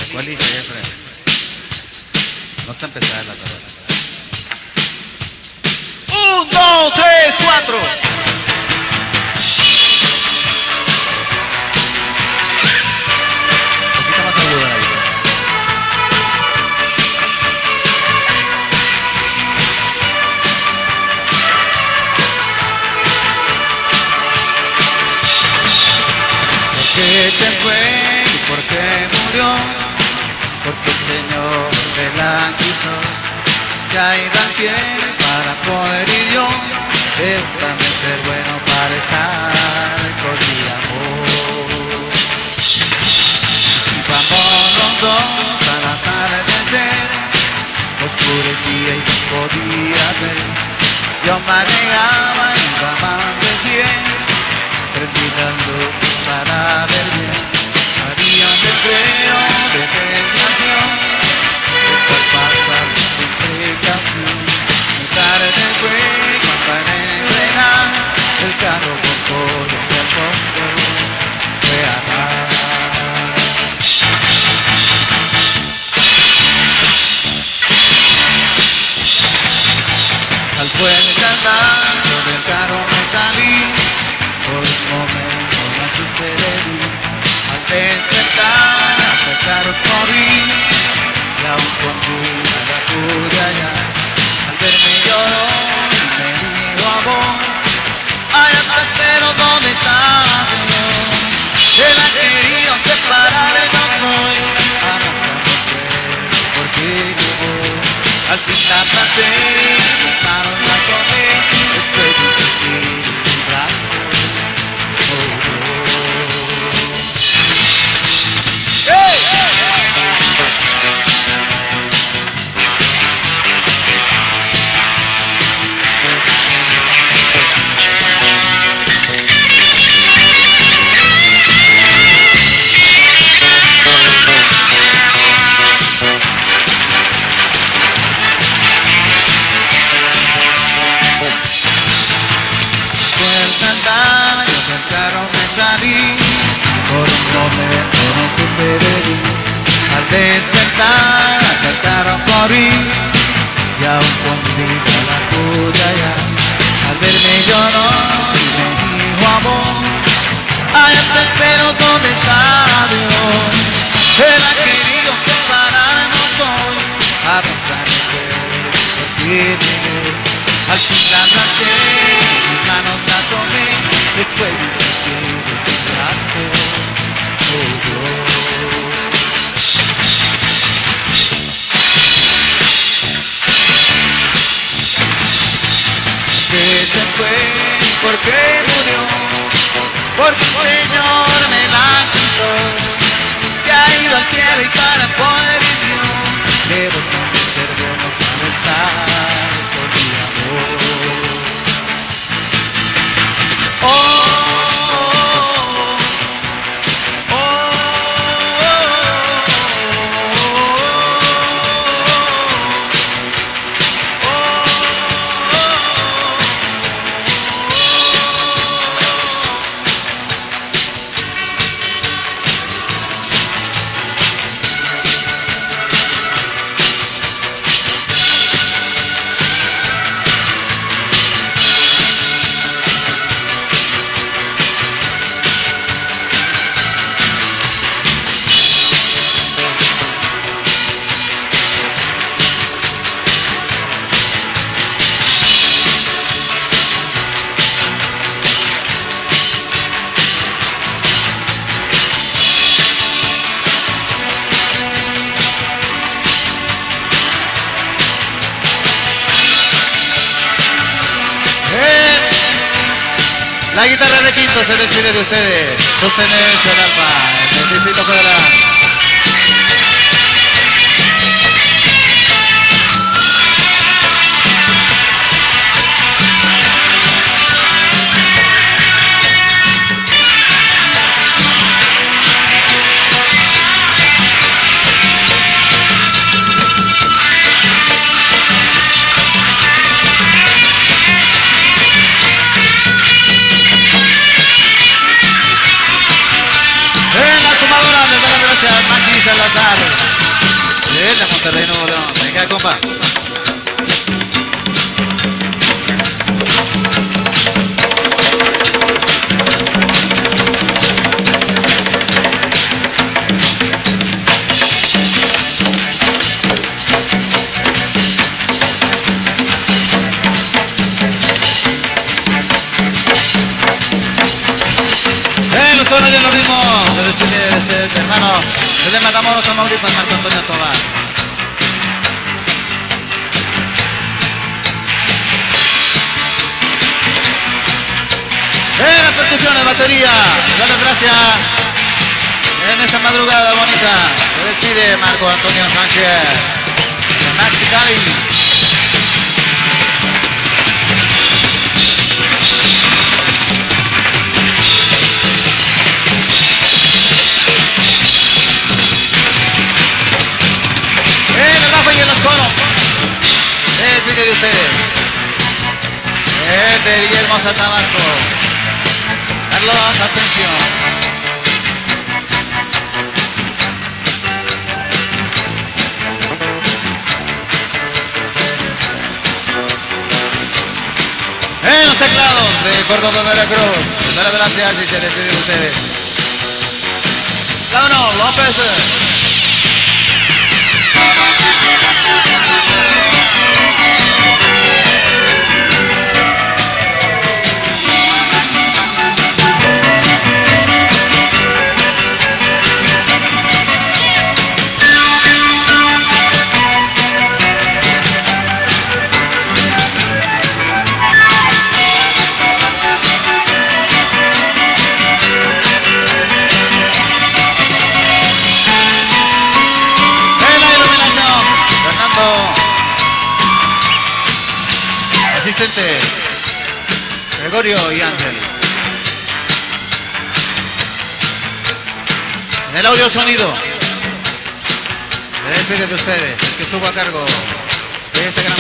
¿Cuál hija, Jeffrey? No está empezada la tabla. 1, 2, 3, 4. Un poquito más aguda la vida. ¿Por qué te fue y por qué murió? Porque el Señor te la quiso, que ha ido al cielo para poder ir yo, debo también ser bueno para estar con mi amor. Y vamos los dos a la atardecer, oscurecía y se podía ver, yo manejaba y iba más de 100, prendí las luces para ver bien. Había un letrero de desviación, el cual pasa sin precaución. Muy tarde fue cuando al entregar el carro con todo se acostó, fue a dar. Al puente andando del carro me salí, por un momento me asusté de mí. Al despertar, acercaros corrí, y aún con duda la pude hallar. Al verme lloró y me dijo amor, ay, pero ¿dónde estás, Señor? Él ha querido separar de nosotros, ¿por qué llegó? Al fin la traté, mis manos la tomé, después de sentir mi brazo. Por un momento no supe de mí. Al despertar acercaron corrí, y aún con vida la pude hallar. Al verme lloró y me dijo amor, ay, pero ¿dónde está Dios? Él ha querido separarnos hoy, a pensar en por qué llegué. Al fin la traté, mis manos la tomé, después de sentir mi brazo. ¿Qué se fue? ¿Por qué murió? Porque el Señor me la quitó, se ha ido al cielo y para poder ir yo, debo también ser bueno para estar con mi amor. La guitarra de Quinto se despide de ustedes. Sostenerse el alma en el Distrito Federal. En la tumbadora desde la derecha. Gracias, Monterrey Nuevo León. Venga, compa. Los tonos de los ritmos. Se despide este hermano. Desde Matamoros, Tamaulipas, Marco Antonio Tobar. Las percusiones, batería, dar las gracias en esta madrugada bonita. Se despide Marco Antonio Sánchez de Mexicali. El bajo y en los coros. El vídeo de ustedes. El de Guillermo Tabasco. Carlos Asensio. En los teclados de Córdoba, Veracruz. Muchas gracias y se despide de ustedes. Vámonos, López. Asistente Gregorio y Ángel. En el audio sonido se despide de ustedes, el que estuvo a cargo de este gran